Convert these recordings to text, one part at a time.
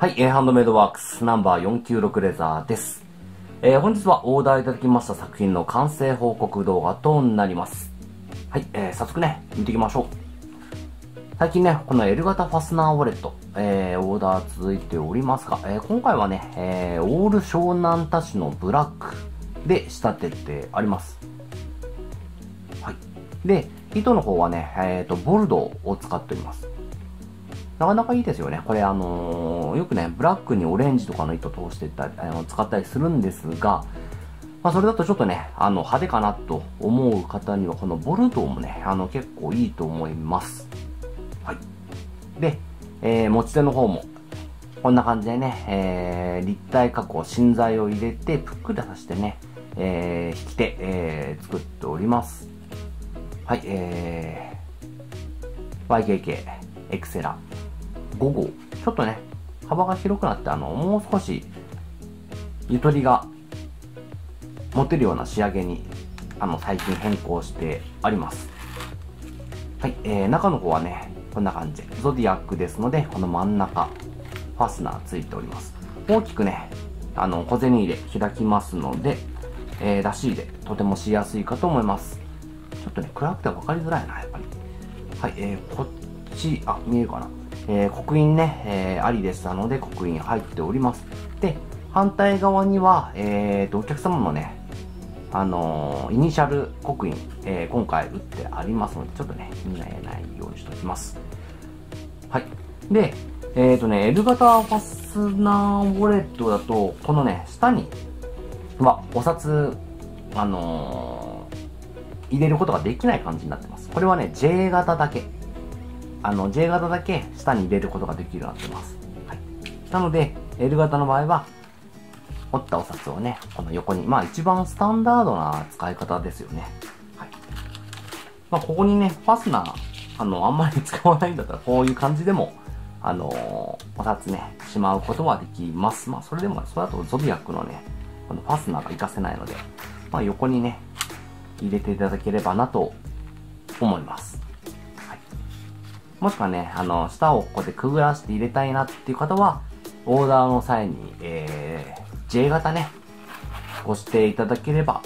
はい、ハンドメイドワークスナンバー496レザーです。本日はオーダーいただきました作品の完成報告動画となります。はい、早速ね、見ていきましょう。最近ね、この L 型ファスナーウォレット、オーダー続いておりますが、今回はね、オール湘南多種のブラックで仕立ててあります。はい。で、糸の方はね、ボルドーを使っております。なかなかいいですよね。これよくね、ブラックにオレンジとかの糸通してたり、使ったりするんですが、まあそれだとちょっとね、派手かなと思う方には、このボルドーもね、結構いいと思います。はい。で、持ち手の方も、こんな感じでね、立体加工、芯材を入れて、ぷっくりさせてね、引き手、作っております。はい、YKK、エクセラ。5号。ちょっとね、幅が広くなって、もう少し、ゆとりが持てるような仕上げに、最近変更してあります。はい、中の方はね、こんな感じ。ゾディアックですので、この真ん中、ファスナーついております。大きくね、小銭入れ開きますので、出し入れ、とてもしやすいかと思います。ちょっとね、暗くて分かりづらいな、やっぱり。はい、こっち、見えるかな。刻印ね、ありでしたので、刻印入っております。で、反対側には、お客様のね、イニシャル刻印、今回打ってありますので、ちょっとね、見えないようにしておきます。はい。で、L 型ファスナーウォレットだと、このね、下には、お札、入れることができない感じになってます。これはね、J 型だけ。J 型だけ下に入れることができるようになってます。はい。なので、L 型の場合は、折ったお札をね、この横に、まあ一番スタンダードな使い方ですよね。はい。まあここにね、ファスナー、あんまり使わないんだったら、こういう感じでも、お札ね、しまうことはできます。まあそれでも、それだとゾディアックのね、このファスナーが活かせないので、まあ横にね、入れていただければなと思います。はい。もしくはね、下をここでくぐらして入れたいなっていう方は、オーダーの際に、J 型ね、ご指定いただければ、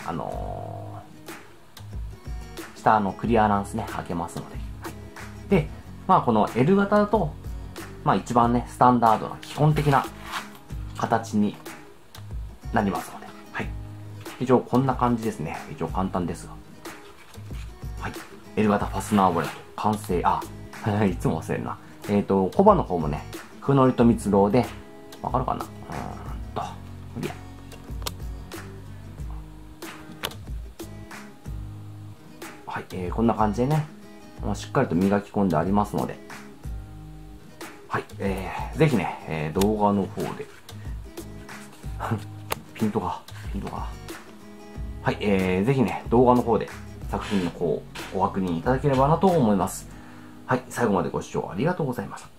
下のクリアランスね、開けますので。はい。で、まあこの L 型だと、まあ一番ね、スタンダードな基本的な形になりますので。はい。以上、こんな感じですね。以上、簡単ですが。はい。L 型ファスナーウォレット、完成。いつも忘れるな。コバの方もね、フノリと蜜蝋で、わかるかな無理や。はい、こんな感じでね、しっかりと磨き込んでありますので、はい、ぜひね、動画の方で、ピントが。はい、ぜひね、動画の方で作品の方をご確認いただければなと思います。はい、最後までご視聴ありがとうございました。